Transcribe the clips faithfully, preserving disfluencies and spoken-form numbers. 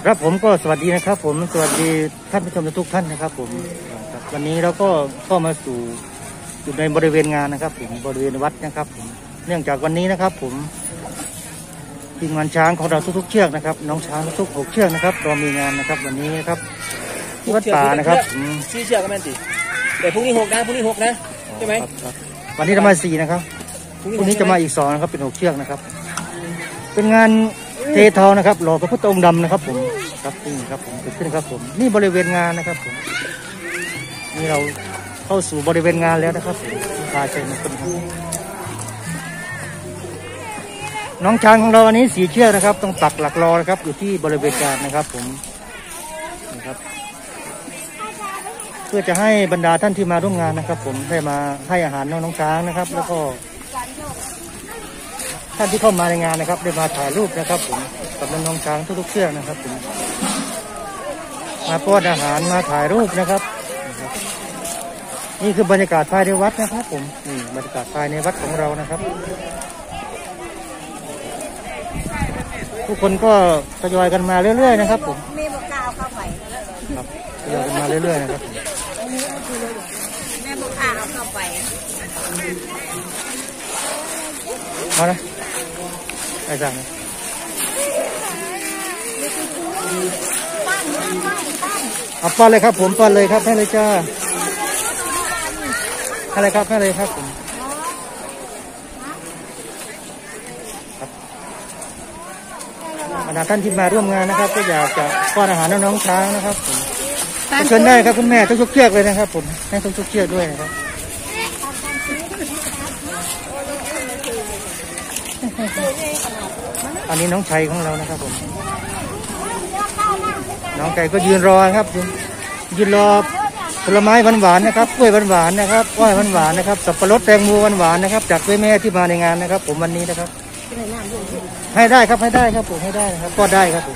ครับผมก็สวัสดีนะครับผมสวัสดีท่านผู้ชมทุกท่านนะครับผมวันนี้เราก็เข้ามาสู่อยู่ในบริเวณงานนะครับผมบริเวณวัดนะครับผมเนื่องจากวันนี้นะครับผมทีมงานช้างของเราทุกๆเชือกนะครับน้องช้างทุกๆหกเชือกนะครับเรามีงานนะครับวันนี้นะครับที่วัดป่านะครับสี่เชือกก็แม่นติแต่พรุ่งนี้หกนะพรุ่งนี้หกนะใช่ไหมวันนี้จะมาสี่นะครับพรุ่งนี้จะมาอีกสองนะครับเป็นหกเชือกนะครับเป็นงานเททองนะครับหล่อพระพุทธองค์ดำนะครับผมครับนี่ครับผมเกิดขึ้นครับผมนี่บริเวณงานนะครับผมนี่เราเข้าสู่บริเวณงานแล้วนะครับผมพาใจมาคนน้องช้างของเราอันนี้สีเชือกนะครับต้องปักหลักรอนะครับอยู่ที่บริเวณงานนะครับผมนะครับเพื่อจะให้บรรดาท่านที่มาร่วมงานนะครับผมได้มาให้อาหารน้องน้องช้างนะครับแล้วก็ท่านที่เข้ามาในงานนะครับได้มาถ่ายรูปนะครับผมกับน้องช้างทุกๆเชือกนะครับผมมาป้อนอาหารมาถ่ายรูปนะครับนี่คือบรรยากาศภายในวัดนะครับผมนี่บรรยากาศภายในวัดของเรานะครับทุกคนก็ทยอยกันมาเรื่อยๆนะครับผมมีบอกกล่าวเข้าไปครับทยอยกันมาเรื่อยๆนะครับแม่บอกกล่าวเข้าไปเอาละไอ้จังเอาป้อนเลยครับผมป้อนเลยครับให้เลยจ้าให้เลยครับให้เลยครับผมบรรดาท่านที่มาร่วมงานนะครับก็อยากจะป้อนอาหารน้องช้างนะครับผมเชิญได้ครับคุณแม่ทุกๆเชือกเลยนะครับผมให้ทุกๆเชือกด้วยนะครับอันนี้น้องชัยของเรานะครับผมน้องไก่ก็ยืนรอครับยืนรอผลไม้หวานๆนะครับกล้วยหวานๆนะครับกล้วยหวานๆนะครับสับปะรดแตงโมหวานๆนะครับจากแม่ที่มาในงานนะครับผมวันนี้นะครับให้ได้ครับให้ได้ครับผมให้ได้นะครับก็ได้ครับผม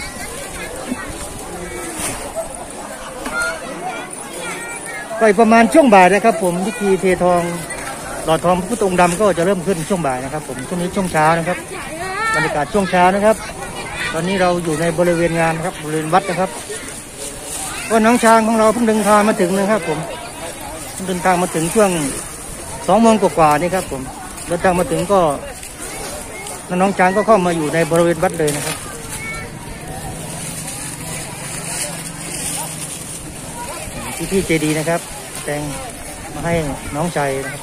ก็อีกประมาณช่วงบ่ายนะครับผมพิธีเททองหล่อทองพระพุทธองค์ดำก็จะเริ่มขึ้นช่วงบ่ายนะครับผมช่วงนี้ช่วงเช้านะครับบรรยากาศช่วงเช้านะครับตอนนี้เราอยู่ในบริเวณงานครับบริเวณวัดนะครับก็น้องช้างของเราเพิ่งเดินทางมาถึงนะครับผมเดินทางมาถึงช่วงสองโมงกว่าๆนี่ครับผมเดินทางมาถึงก็น้องช้างก็เข้ามาอยู่ในบริเวณวัดเลยนะครับที่ที่เจดีนะครับแต่งมาให้น้องชายนะครับ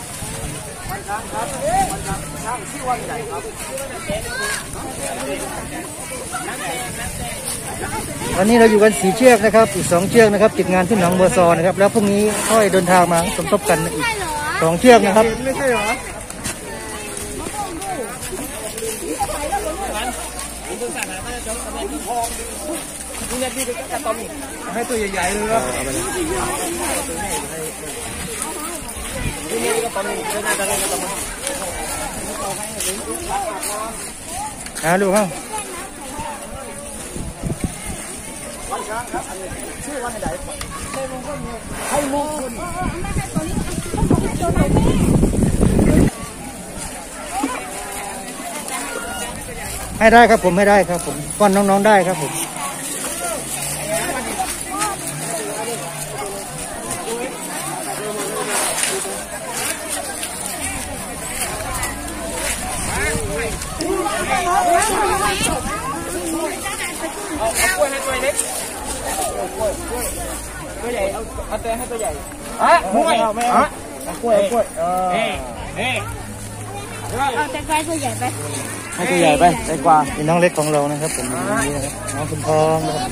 วันนี้เราอยู่กันสี่เชือกนะครับอีกสองเชือกนะครับติดงานที่หนองบัวซอนะครับแล้วพรุ่งนี้ค่อยเดินทางมาสมทบกันอีกสองเชือกนะครับไม่ใช่หรอให้ตัวใหญ่ๆเลยครับอ่าลูกครับวันช้างครับชื่อวันไหนให้มงคลให้ได้ครับผมให้ได้ครับผมป้อนน้องๆได้ครับผมเอากล้วยให้ตัวเล็กกล้วยกล้วยตัวใหญ่เอาเอาแตงให้ตัวใหญ่อ่ะกล้วยอ่ะกล้วยกล้วยเออเฮ้เฮ้เอาแตงกวาตัวใหญ่ไปให้ตัวใหญ่ไปใหญ่กว่าเป็นน้องเล็กของเรานะครับผมนี่นะครับน้องคุณทองนะครับ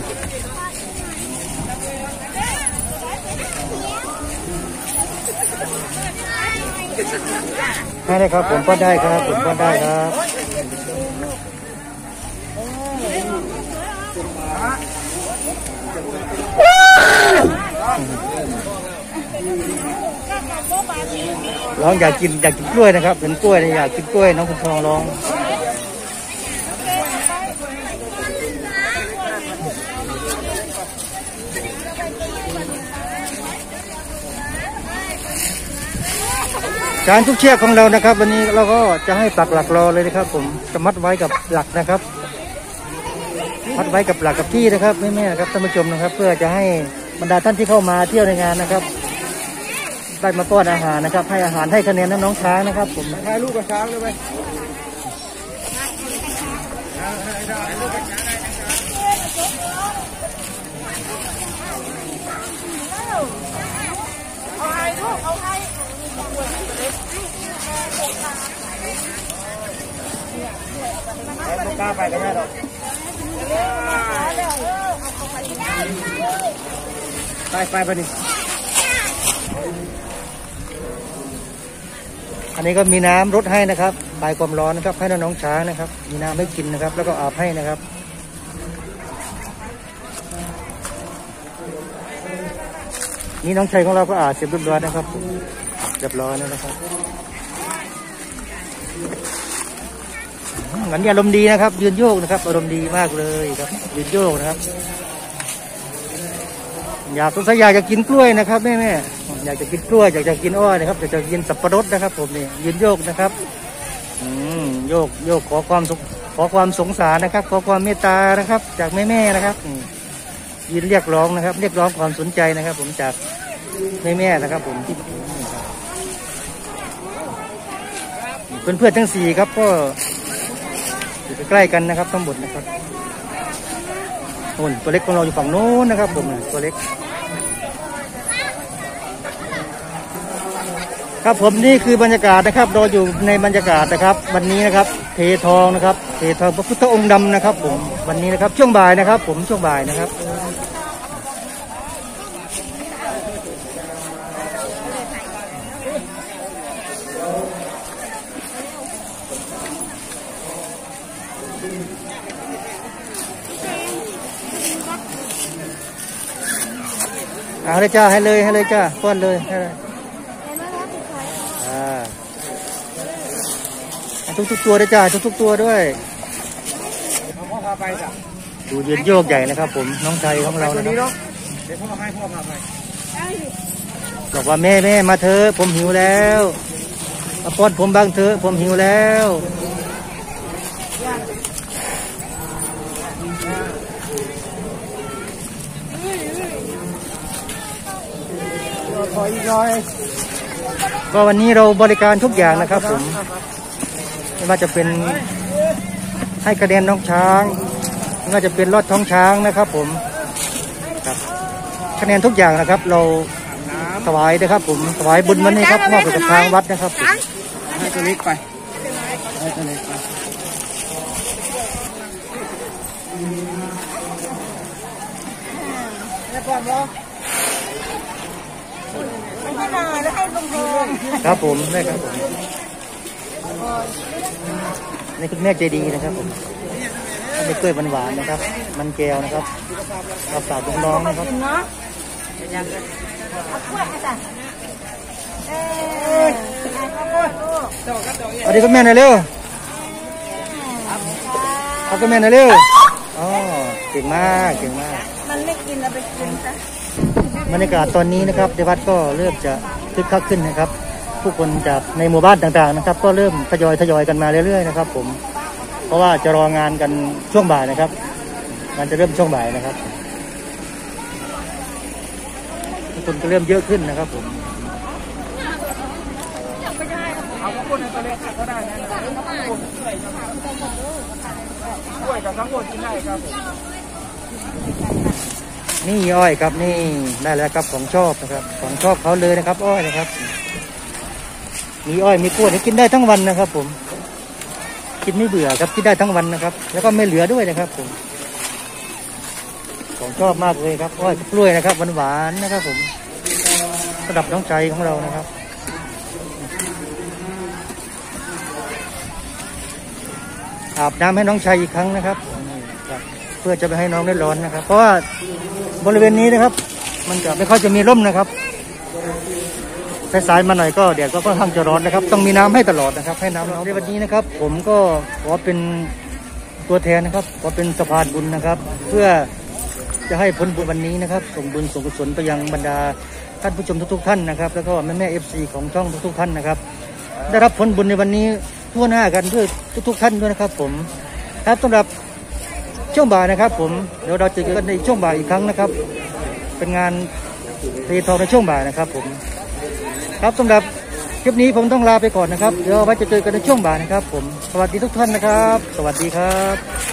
ให้ได้ครับผมก็ได้ครับผมก็ได้ครับร้องอยากกินอยากกินกล้วยนะครับเป็นกล้วยอยากกินกล้วยน้องคุณทองร้องการทุกเชือกของเรานะครับวันนี้เราก็จะให้ปักหลักรอเลยนะครับผมจะมัดไว้กับหลักนะครับพัดไว้กับหลักกับที่นะครับแม่ๆครับท่านผู้ชมนะครับ เพื่อจะให้บรรดาท่านที่เข้ามาเที่ยวในงานนะครับได้มาป้อนอาหารนะครับให้อาหารให้คะแนนน้องๆช้างนะครับผมถ่ายรูปกับช้างเลยไหมเอาให้ลูกเอาให้ไม่กล้าไปกันแน่หรอกไปไปไปดิอันนี้ก็มีน้ำรดให้นะครับคลายความร้อนนะครับให้น้องๆช้างนะครับมีน้ำให้กินนะครับแล้วก็อาบให้นะครับนี่น้องชายของเราก็อาบเสร็จเรียบร้อยนะครับเรียบร้อยแล้วนะครับหลังอารมณ์ดีนะครับยืนโยกนะครับอารมณ์ดีมากเลยครับยืนโยกนะครับอยากสงสัยอยากจะกินกล้วยนะครับแม่แม่อยากจะกินกล้วยอยากจะกินอ้อยนะครับอยากจะกินสับปะรดนะครับผมนี่ยืนโยกนะครับอืมโยกโยกขอความขอความสงสารนะครับขอความเมตตานะครับจากแม่แม่นะครับยืนเรียกร้องนะครับเรียกร้องความสนใจนะครับผมจากแม่แม่นะครับผมที่เพื่อนเพื่อนทั้งสี่ครับก็อยู่ใกล้กันนะครับทั้งหมดนะครับโอ้ตัวเล็กของเราอยู่ฝั่งโน้นนะครับผมตัวเล็กครับผมนี่คือบรรยากาศนะครับเราอยู่ในบรรยากาศนะครับวันนี้นะครับเททองนะครับเททองพระพุทธองค์ดำนะครับผมวันนี้นะครับช่วงบ่ายนะครับผมช่วงบ่ายนะครับเอาเลยจ้าให้เลยให้เลยจ้าป้อนเลยให้เลยอ่าทุกทุกตัวด้วยจ้าทุกทุกตัวด้วยพ่อพาไปจ้ะดูยืนโยกใหญ่นะครับผมน้องชายของเรานะครับเดี๋ยวพ่อให้พ่อพาไปบอกว่าแม่แม่มาเถอะผมหิวแล้วมาป้อนผมบ้างเถอะผมหิวแล้วขออีกหน่อยก็วันนี้เราบริการทุกอย่างนะครับผมไม่ว่าจะเป็นให้คะแนนน้องช้างไม่ว่าจะเป็นลอดท้องช้างนะครับผมครับคะแนนทุกอย่างนะครับเราถวายนะครับผมถวายบุญวันนี้ครับมอบให้กับทางวัดนะครับให้ตัวเล็กไปให้ตัวเล็กไปแล้วก่อนบ่ครับผมได้ครับผมนี่คุณแม่ใจดีนะครับผมไม่เคยหวานๆนะครับมันแก้วนะครับรับฝากน้องๆนะครับเอาดิคุณแม่หน่อยเร็วเอาคุณแม่หน่อยเร็วอ๋อเก่งมากเก่งมากมันไม่กินเราไปกินซะบรรยากาศตอนนี้นะครับในวัดก็เริ่มจะคึกคักขึ้นนะครับผู้คนจากในหมู่บ้านต่างๆนะครับก็เริ่มทยอยทยอยกันมาเรื่อยๆนะครับผมเพราะว่าจะรองานกันช่วงบ่ายนะครับงานจะเริ่มช่วงบ่ายนะครับผู้คนก็เริ่มเยอะขึ้นนะครับผมเอาข้าวปุ้นตัวเล็กก็ได้นะกล้วยกับทั้งหมดกินได้ครับนี่อ้อยครับนี่ได้แล้วครับของชอบนะครับของชอบเขาเลยนะครับอ้อยนะครับมีอ้อยมีกล้วยกินได้ทั้งวันนะครับผมกินไม่เบื่อครับกินได้ทั้งวันนะครับแล้วก็ไม่เหลือด้วยนะครับผมของชอบมากเลยครับอ้อยกล้วยนะครับหวานๆนะครับผมสำหรับน้องใจของเรานะครับอาบน้ำให้น้องชายอีกครั้งนะครับเพื่อจะไปให้น้องได้ร้อนนะครับเพราะว่าบริเวณนี้นะครับมันจะไม่ค่อยจะมีร่มนะครับสายๆมาหน่อยก็แดดก็ค่อนข้างจะร้อนนะครับต้องมีน้ำให้ตลอดนะครับให้น้ำเราในวันนี้นะครับผมก็ขอเป็นตัวแทนนะครับขอเป็นสะพานบุญนะครับเพื่อจะให้ผลบุญวันนี้นะครับส่งบุญส่งกุศลไปยังบรรดาท่านผู้ชมทุกๆท่านนะครับแล้วก็แม่แม่เอฟซีของช่องทุกๆท่านนะครับได้รับผลบุญในวันนี้ทั่วหน้ากันด้วยทุกๆท่านด้วยนะครับผมครับสำหรับช่วงบ่ายนะครับผมเดี๋ยวเราเจอกันในช่วงบ่ายอีกครั้งนะครับ เป็นงานเททองในช่วงบ่ายนะครับผมครับสำหรับคลิปนี้ผมต้องลาไปก่อนนะครับเดี๋ยวไว้จะเจอกันในช่วงบ่ายนะครับผมสวัสดีทุกท่านนะครับสวัสดีครับ